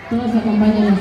Todos acompáñenos.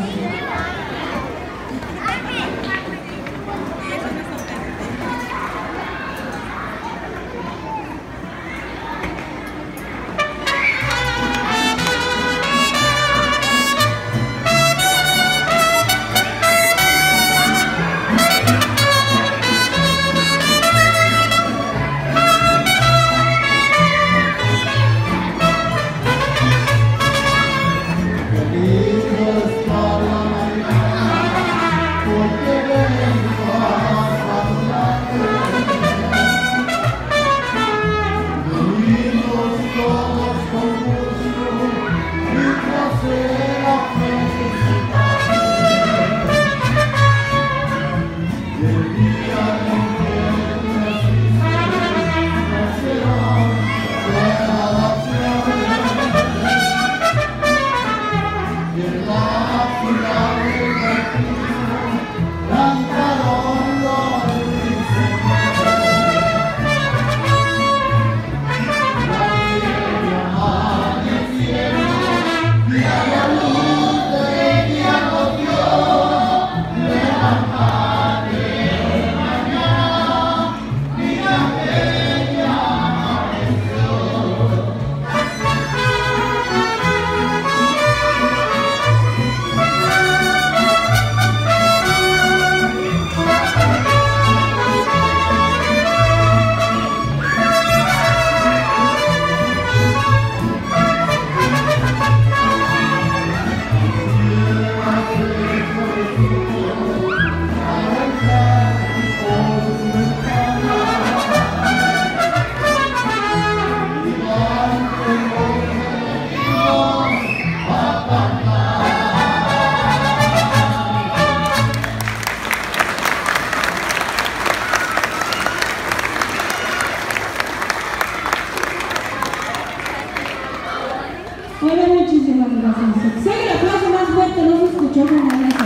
Bueno, muchísimas gracias. Sí, el aplauso más fuerte no se escuchó con ganas.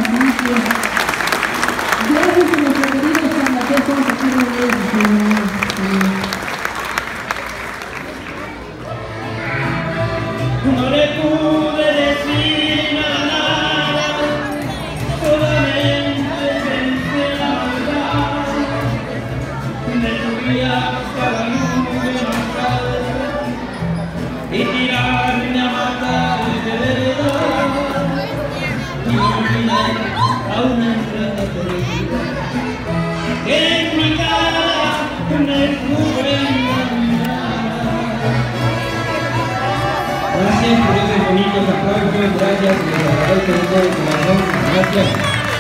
Gracias a nuestros queridos candidatos, estamos aquí reunidos. No le pude decir nada, solamente pensé la verdad. Me subí hasta la nube más alta y tirarme a matar de verdad. Y olvidé a una entrada perdida que en mi cara me pude engañar. Gracias por esos bonitos aplausos, gracias, les agradezco de todo corazón, gracias.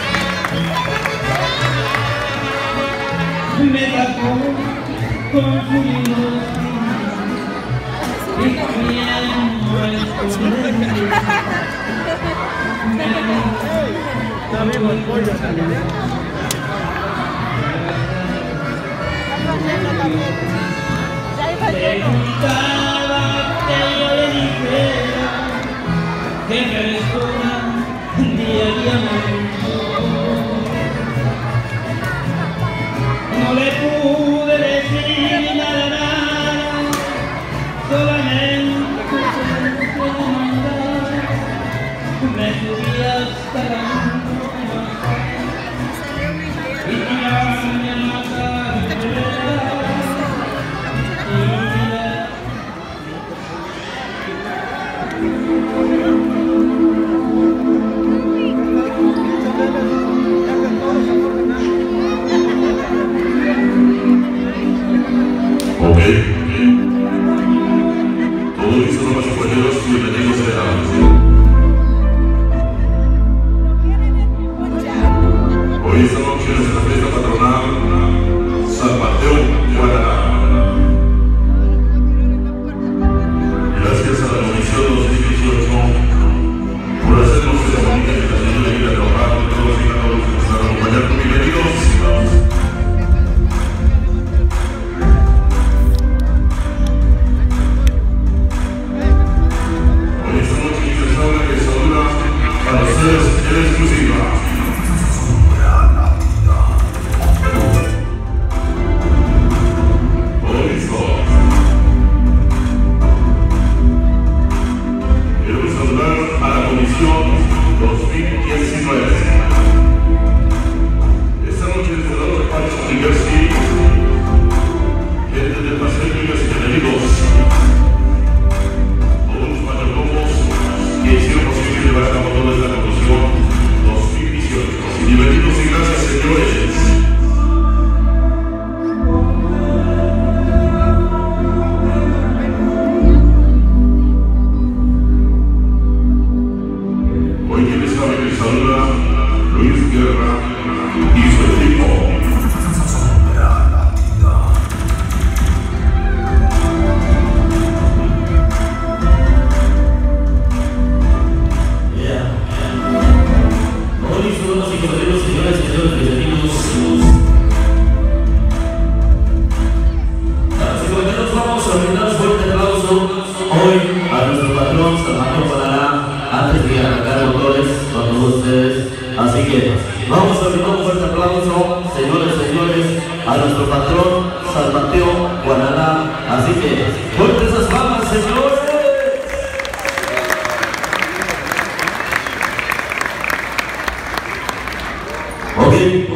Me trató con su y corriendo a esconderme. Está vivo el pollo también. Preguntaba que yo le dijera que persona diariamente. No le pude decir nada, solamente pensé mandar. Me subí hasta la nube y tirarme a matar de verdad. bienvenidos. Todos los mayordomos que hicieron posible llevar a cabo toda esta revolución 2018. Bienvenidos y gracias, señores. Hoy quien sabe que saluda Luis Guerra y su equipo. Así que vamos a brindar un fuerte aplauso, señores, a nuestro patrón San Mateo Guananá. Así que fuertes esas palmas, señores. Ok.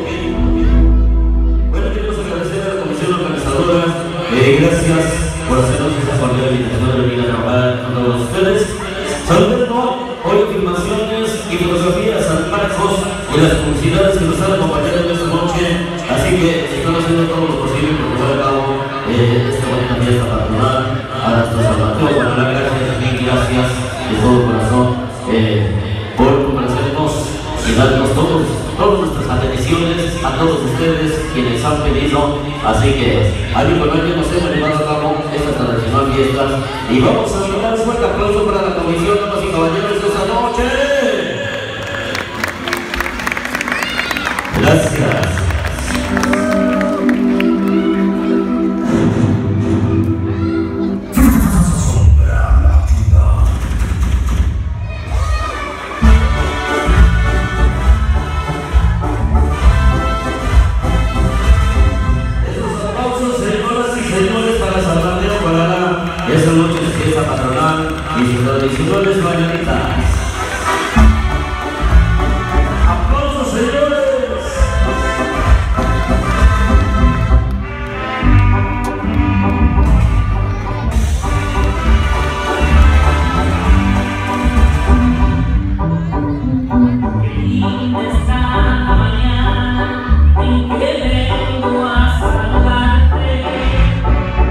Bueno, queremos agradecer a la comisión organizadora. Gracias por hacernos esta cordial invitación de venir a trabajar con todos ustedes. Saludando hoy filmaciones y fotografías San Marcos y las publicidades que nos han acompañado en esta noche. Así que están haciendo todo lo posible por llevar a cabo esta bonita fiesta patronal. A nuestro San Mateo, gracias, mil gracias de todo corazón por complacernos y darnos todas nuestras atenciones a todos ustedes quienes han pedido. Así que al igualmente nos hemos llevado a cabo esta tradicional fiesta y vamos a dar un fuerte aplauso para la comisión, damas y caballeros, de esta noche. Gracias. Esta noche es fiesta patronal y sus tradicionales mañanitas. ¡Aplausos, señores!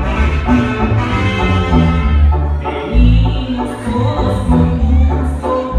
Todos con gusto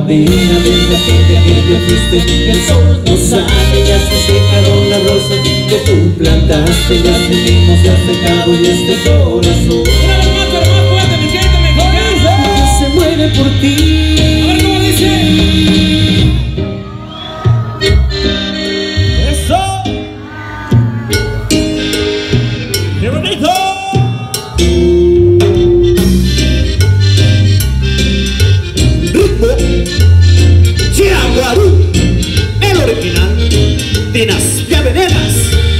primavera, desde aquel día que te fuiste, el sol no sale, ya se secaron las rosas que tú plantaste, ya seguimos, ya secado y este corazón se muere por ti. A ver cómo dice. Eso. ¡Qué bonito! Chiaguarú, el original, Dinastía Venegas.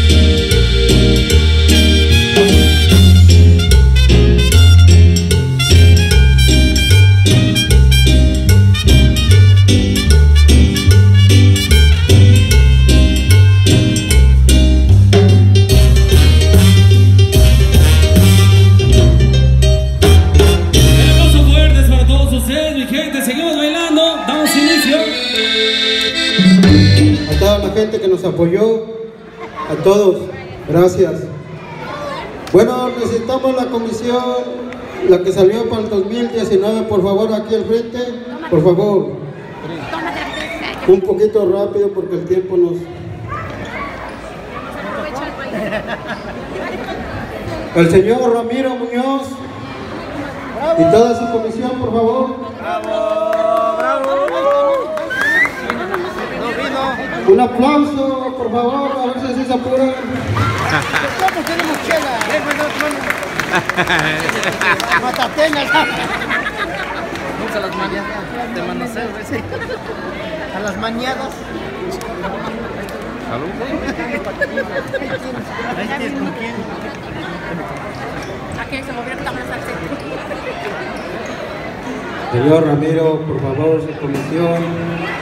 Gente que nos apoyó, a todos, gracias. Bueno, necesitamos la comisión, la que salió para el 2019, por favor, aquí al frente, por favor. Un poquito rápido porque el tiempo nos... El señor Ramiro Muñoz y toda su comisión, por favor. Un aplauso, por favor, a ver si así se apuran. ¿Cómo tenemos chela? Matatenas. Vamos a las mañadas de Manacel, ¿sí? A las mañadas. ¿Salud? Ahí tienes con quién. Aquí se movió que estamos en el Señor Ramiro, por favor, su comisión.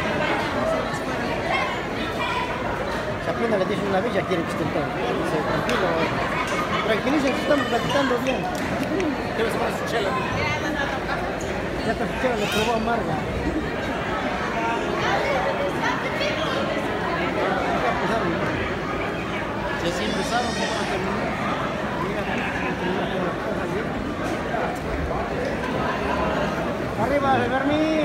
Apenas le dice una vez, ya quiere que esté todo. Tranquilo, tranquilícense, estamos platicando bien. ¿Qué ves para su chela? Ya su chela le probó amarga. Ya sí empezaron, ¿cómo van a terminar? Arriba, Bermín.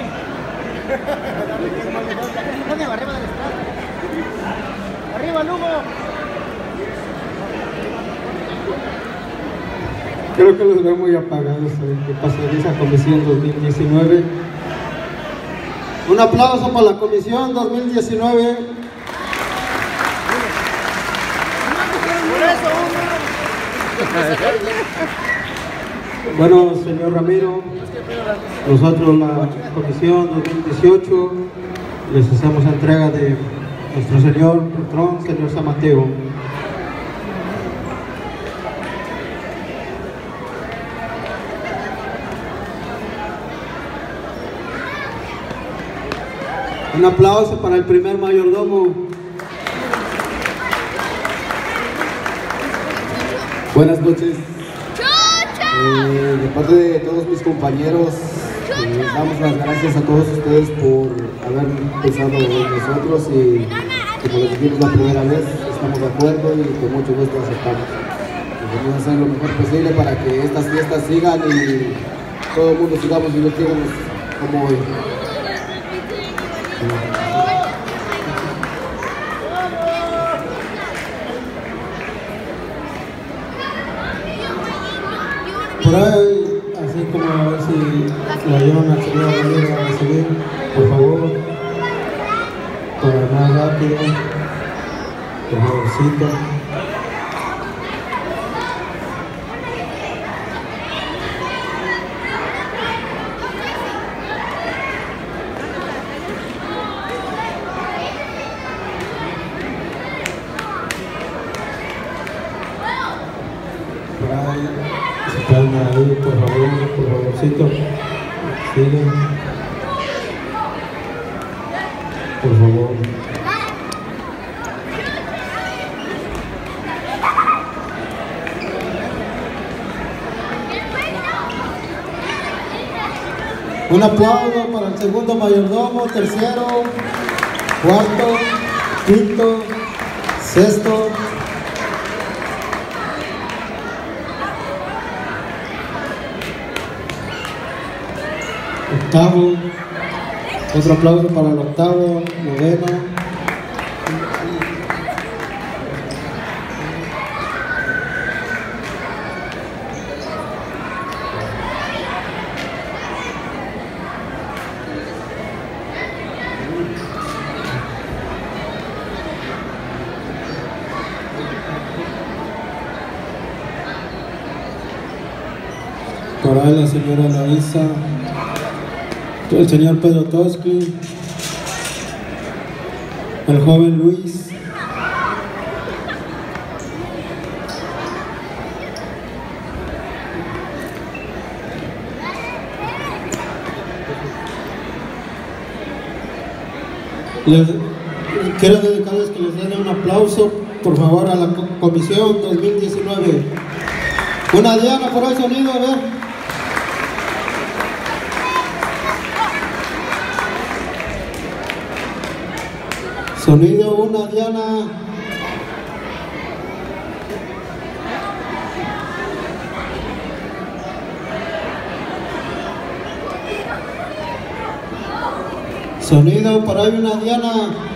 Arriba del estrado. ¡Arriba, Lugo! Creo que los veo muy apagados que pasen esa comisión 2019. Un aplauso para la comisión 2019. Bueno, señor Ramiro, nosotros la comisión 2018 les hacemos entrega de nuestro señor patrón, señor San Mateo. Un aplauso para el primer mayordomo. Buenas noches. De parte de todos mis compañeros, damos las gracias a todos ustedes por haber pensado en nosotros y como les dijimos la primera vez, estamos de acuerdo y con mucho gusto aceptamos. Vamos a hacer lo mejor posible para que estas fiestas sigan y todo el mundo sigamos divirtiéndonos como hoy. Por ahí, así como a ver si la llevan al señor Ramiro a recibir, por favor, para más rápido, por favorcito. Por ahí. Calma ahí, por favorcito. Sigue. Por favor. Un aplauso para el segundo mayordomo, tercero, cuarto, quinto, sexto. Octavo, Otro aplauso para el octavo, noveno. Por ahí la señora Larisa, el señor Pedro Toschi, el joven Luis, quiero dedicarles que les den un aplauso por favor a la comisión 2019. Una Diana por ahí, sonido, a ver. Sonido, una Diana. Sonido, por ahí una Diana.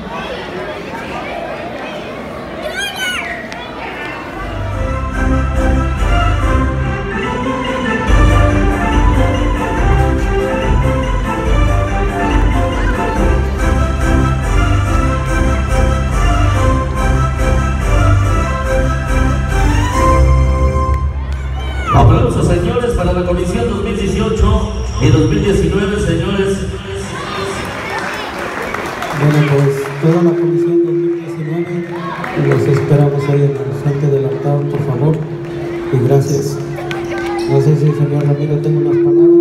Aplausos, señores, para la comisión 2018 y 2019, señores. Bueno, pues toda la comisión 2019 los esperamos ahí en el frente del altar, por favor, y gracias. No sé si el señor Ramiro tenga unas palabras.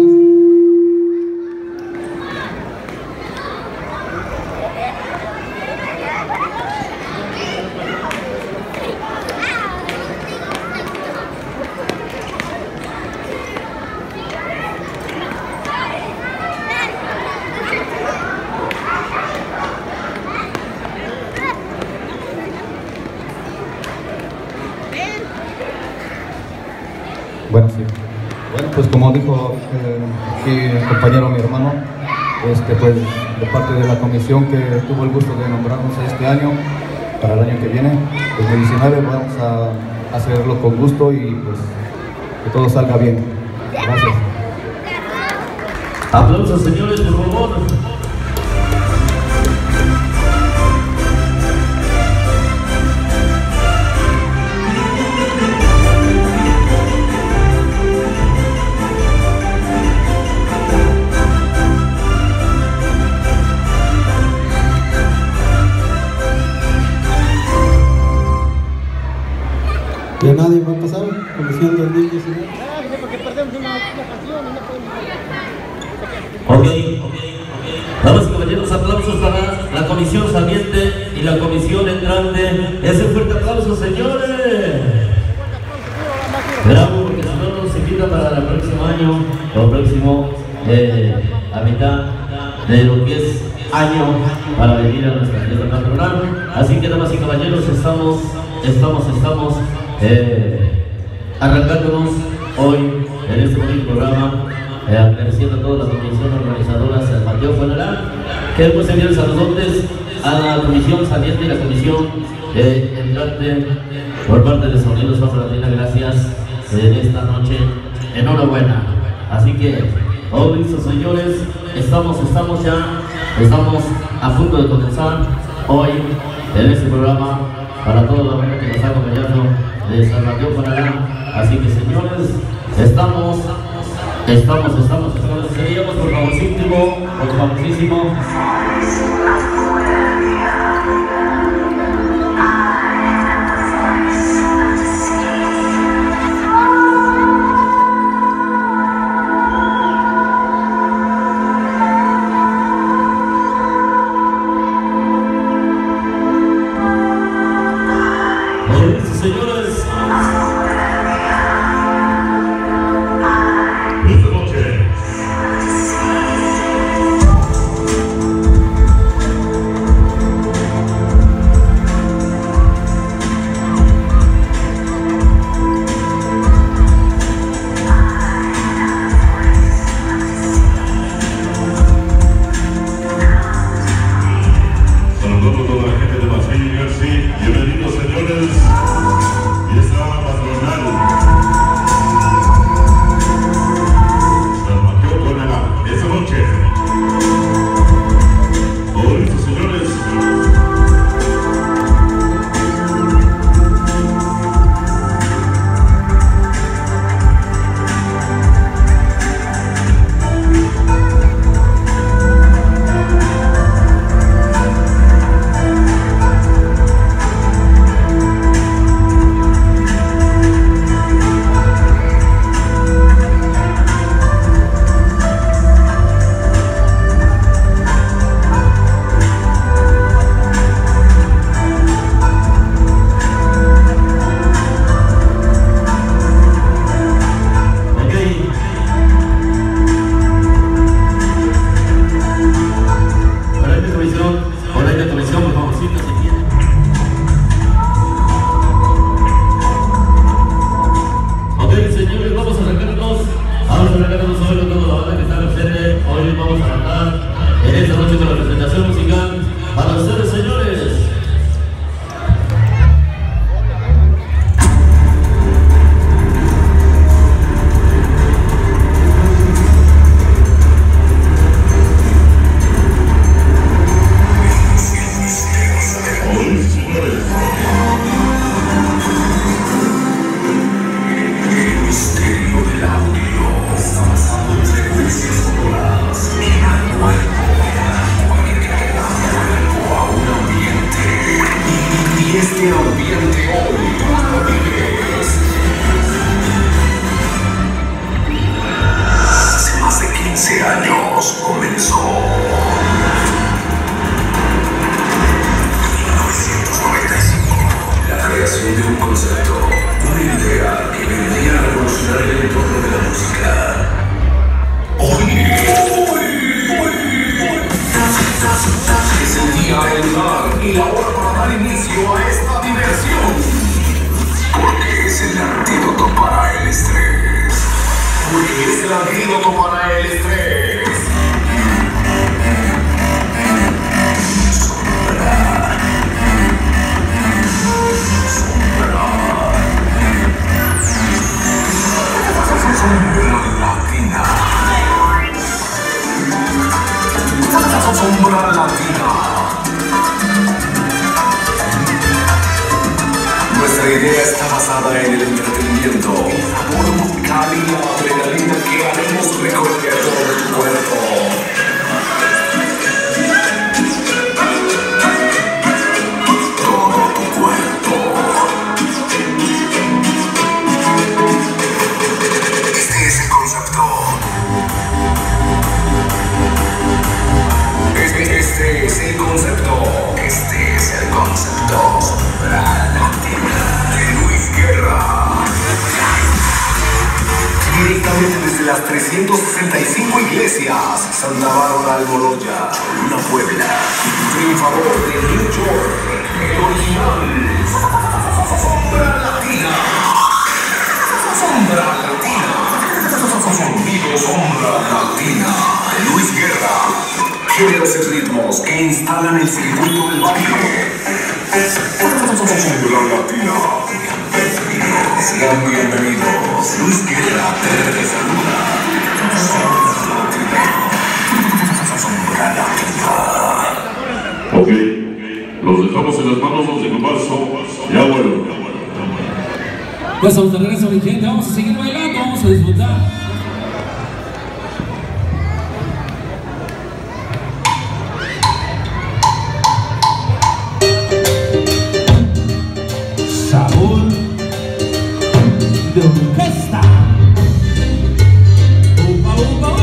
Bueno, sí. Bueno, pues como dijo aquí el compañero, mi hermano, pues de parte de la comisión que tuvo el gusto de nombrarnos este año, para el año que viene, 2019, vamos a hacerlo con gusto y pues que todo salga bien. Gracias. Aplausos, señores, por favor. Ya nadie va a pasar, comisión 2019. Porque perdemos una canción y no podemos. Ok. Damas y caballeros, aplausos para la comisión saliente y la comisión entrante. Ese fuerte aplauso, señores. Bravo, porque si no nos invita para el próximo año, o próximo a mitad de lo que es año, para venir a nuestra fiesta patronal. Así que, damas y caballeros, estamos arrancándonos hoy en este bonito programa, agradeciendo a todas las comisiones organizadoras, San Mateo Funeral, que después envían saludotes a la comisión saliente y la comisión entrante por parte de Sonidos Afro-Latina. Gracias en esta noche, enhorabuena. Así que, hoy, señores, estamos a punto de comenzar hoy en este programa para toda la banda que nos está acompañando de San Mateo Funeral. Así que, señores, estamos. Seríamos por famosísimo. Señores, esta noche de la música. Es el día, el lugar y la hora para dar inicio a esta diversión. Porque es el antídoto para el estrés. Porque es el antídoto para el estrés. Sombra Latina. Nuestra idea está basada en el entretenimiento, el sabor musical y la adrenalina que haremos recorrer todo tu cuerpo. Todo tu cuerpo. Este es el concepto. Este es el concepto. Este es el concepto. Sombra Latina de Luis Guerra. Directamente desde las 365 iglesias: Santa Bárbara, Almoloya, Cholula, Puebla. Triunfador de New York, el original. Sombra Latina. Sombra Latina. Sonido Sombra Latina de Luis Guerra. Géneros y ritmos que instalan el circuito del baile. Sombra Latina. Sean bienvenidos. Luis Guerra te saluda. Sombra Latina. Ok, los dejamos en las manos de Marzo. Ya vuelvo. Ya estamos de regreso, mi gente. Vamos a seguir bailando, vamos a disfrutar. Sabor de orquesta. Upa, upa, upa.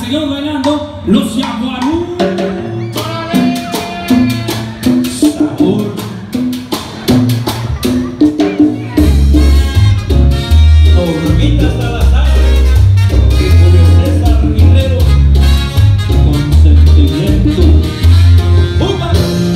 seguimos bailando los Yaguarú. Sabor. Normitas Salazar, Julio César Guerrero, con sentimiento. ¡Upa!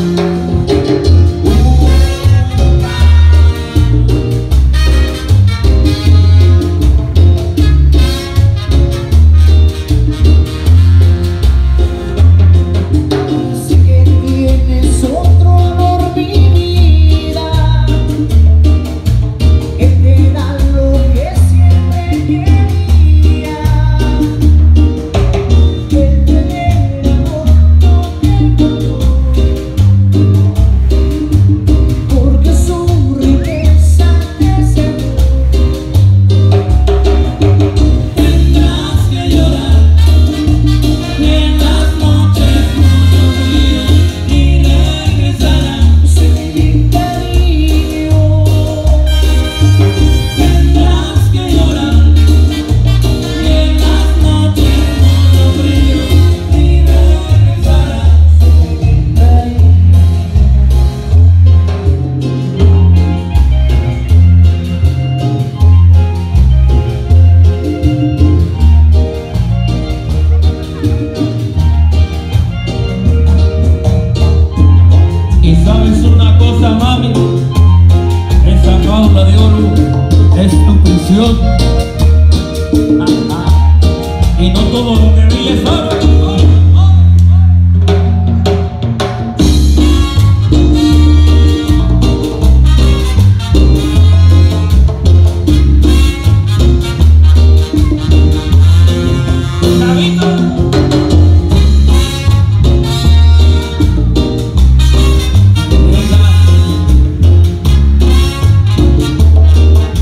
Y no todo lo que brilla es oro.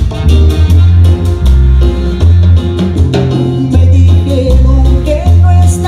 Me dijeron que no es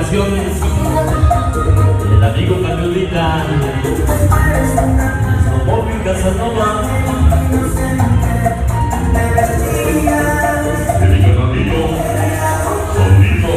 ocasiones, el amigo Camionita, Snowmobile Casanova, el amigo Sonido,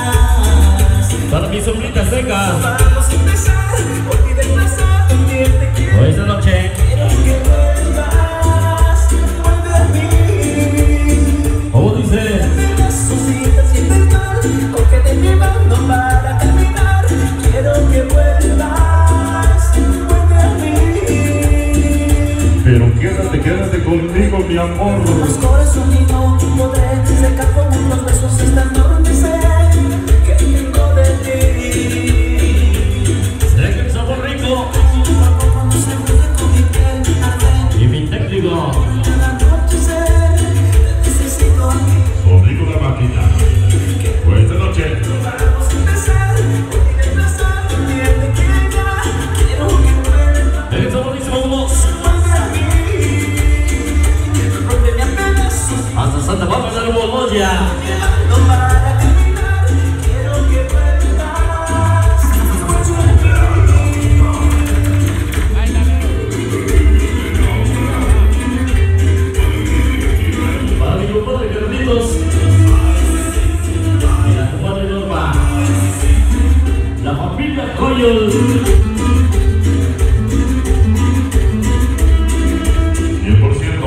Para mi sombrita seca. Vamos a empezar, olvida el pasado, pierde mi amor. Los corazón y no podré secar con unos besos esta noche que tengo de ti. Sé que el sabor rico Cuando se mueve con mi piel arde. y mi técnico. Cada noche sé, te necesito aquí. Conmigo la máquina. Pues esta noche Vamos a empezar, hoy de plaza, bien pequeña. Quiero que vuelva. El saborísimo vamos Vuelve a mí. Rómpeme a pedazos. hasta Santa Bárbara de Nuevo Moya. No para caminar, quiero que vuelvas. Para mi compadre Carlitos y la compadre Norma, la familia Coyol. 100%.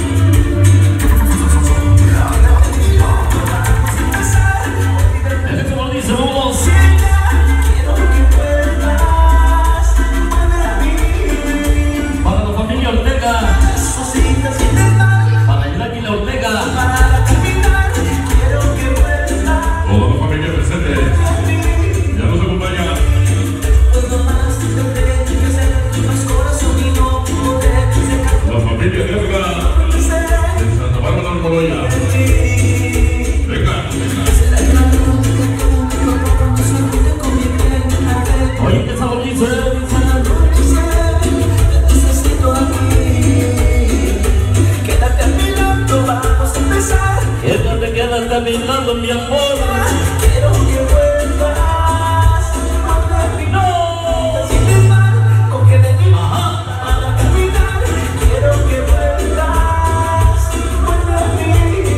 El saborísimo vamos Quiero que vuelvas. Vuelve a mí. para la familia Ortega, Cositas sin mal. para el Águila Ortega, Para caminar, quiero que vuelvas. Toda la familia presente. Ya nos acompaña. Puedo más, tendré que hacer más corazón y no podré secar La familia Guerra de Santa Bárbara de Moroya. Venga. será el calor que tú cuando se junte con mi piel arde. oye que saborizo, Cada noche sé, te necesito aquí. Quédate a mi lado, vamos a empezar. quédate caminando mi amor. Quiero que vuelvas. Vuelve a mí. No, Sin desmar, con que de mí para caminar. Quiero que vuelvas. Vuelve a mí.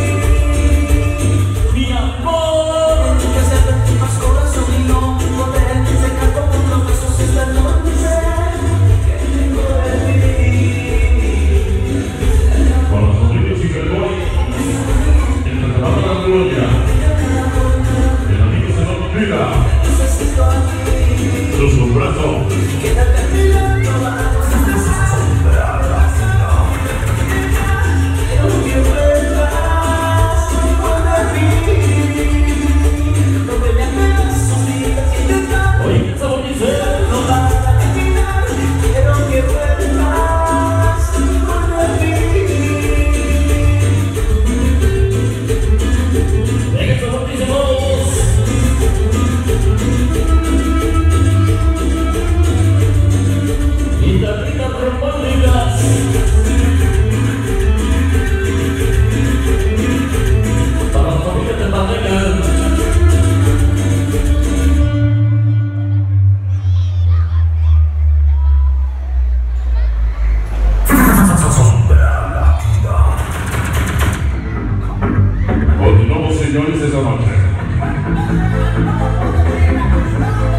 mi amor. Que hacer más corazón y no poder secar con unos besos esta noche que tengo de ti. Para los amigos y Calboy. En Santa Bárbara de Moroya. El amigo se nos olvida. Necesito aquí. Sus brazos. Quédate a mi lado, vamos a empezar. Quiero que vuelvas. Vuelve a mí. Rómpeme a pedazos, digas que te amo. Oye que saborizo, No para caminar, quiero que vuelvas. Vuelve a mí. venga el saborísimo vamos. Y la rica trombónicas. Para la familia de Pateca. Continuamos, señores, esta noche.